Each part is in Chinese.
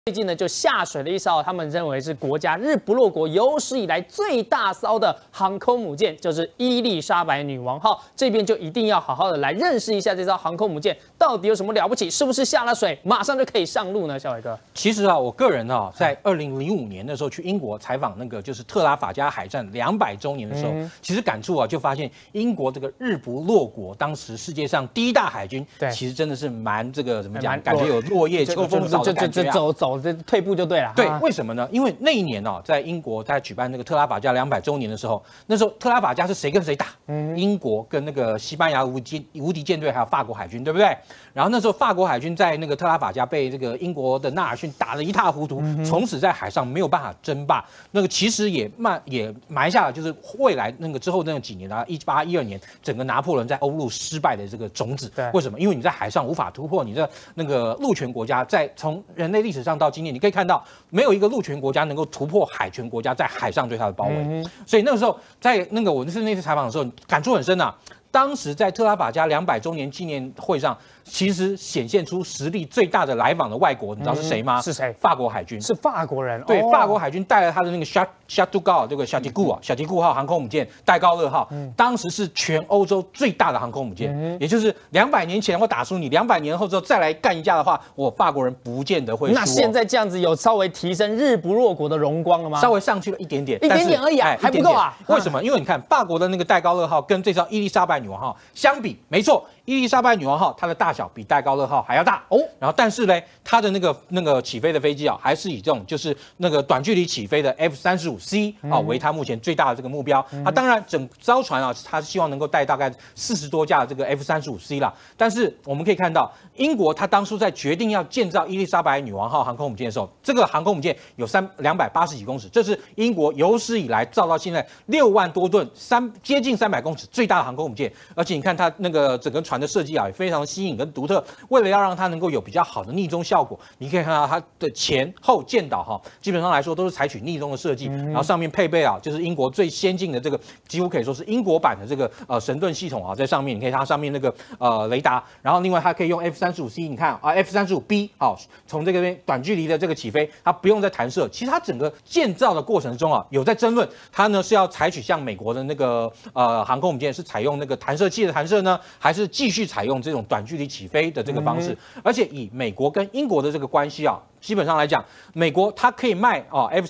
最近呢，就下水了一艘他们认为是国家日不落国有史以来最大艘的航空母舰，就是伊丽莎白女王号。这边就一定要好好的来认识一下这艘航空母舰到底有什么了不起，是不是下了水马上就可以上路呢？小伟哥， 其实啊，我个人啊，在2005年的时候去英国采访那个就是特拉法加海战200周年的时候，其实感触啊，就发现英国这个日不落国，当时世界上第一大海军，其实真的是蛮这个怎么讲，感觉有落叶秋风扫的感觉啊。 走，这退步就对了。 对，为什么呢？因为那一年啊，在英国在举办那个特拉法加200周年的时候，那时候特拉法加是谁跟谁打？英国跟那个西班牙无敌舰队，还有法国海军，对不对？然后那时候法国海军在那个特拉法加被这个英国的纳尔逊打得一塌糊涂，从此在海上没有办法争霸。那个其实也埋下了就是未来那个之后那几年啊，18、12年整个拿破仑在欧陆失败的这个种子。为什么？因为你在海上无法突破你的那个陆权国家，在从人类历史上到今天，你可以看到没有一个陆权国家能够突破海权国家在海上对它的包围。所以那个时候在那个我那次采访的时候，感触很深啊。当时在特拉法加200周年纪念会上，其实显现出实力最大的来访的外国，你知道是谁吗？ 是谁？ 法国海军。 是法国人。 对，法国海军带了他的那个夏杜高这个夏迪固号航空母舰，戴高乐号，当时是全欧洲最大的航空母舰，也就是200年前我打输你，200年后之后再来干一架的话，我法国人不见得会输。 那现在这样子有稍微提升日不落国的荣光了吗？ 稍微上去了一点点， 而已啊，还不够啊。 为什么？因为你看法国的那个戴高乐号跟这艘伊丽莎白女王号相比，没错，伊丽莎白女王号它的大小比戴高乐号还要大哦。然后但是呢，它的那个起飞的飞机啊，还是以这种就是那个短距离起飞的 F-35C 啊为它目前最大的这个目标。它当然整艘船啊，它希望能够带大概40多架的这个 F-35C 啦。但是我们可以看到，英国它当初在决定要建造伊丽莎白女王号航空母舰的时候，这个航空母舰有280几公尺，这是英国有史以来造到现在6万多吨、接近300公尺最大的航空母舰。而且你看它那个整个船的设计啊，也非常新颖跟独特。为了要让它能够有比较好的逆中效果，你可以看到它的前后舰岛哈，基本上来说都是采取逆中的设计。然后上面配备啊，就是英国最先进的这个，几乎可以说是英国版的这个神盾系统啊，在上面你可以看它上面那个雷达。然后另外它可以用 F-35C， 你看啊 F-35B 好，从这个边短距离的这个起飞，它不用再弹射。其实它整个建造的过程中啊，有在争论，它呢是要采取像美国的那个航空母舰是采用那个弹射器的弹射呢，还是继续采用这种短距离起飞的这个方式？而且以美国跟英国的这个关系啊，基本上来讲，美国它可以卖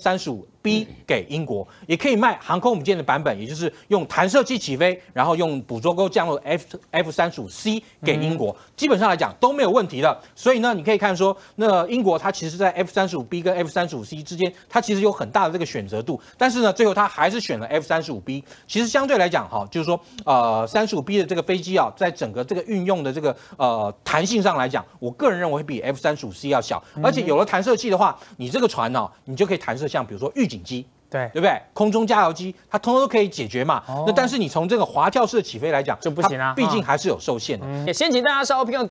F-35B 给英国，也可以卖航空母舰的版本，也就是用弹射器起飞，然后用捕捉钩降落 F-35C 给英国，基本上来讲都没有问题的。所以呢，你可以看说，那英国它其实在 F-35B 跟 F-35C 之间，它其实有很大的这个选择度，但是呢，最后它还是选了 F-35B。其实相对来讲哈，就是说35B 的这个飞机啊，在整个这个运用的这个弹性上来讲，我个人认为会比 F-35C 要小，而且有了弹射器的话，你这个船呢，你就可以弹射像比如说预警机。对不对？空中加油机，它通通都可以解决嘛。那但是你从这个滑跳式的起飞来讲， 就不行啊， 毕竟还是有受限的。 也先请大家稍后评论。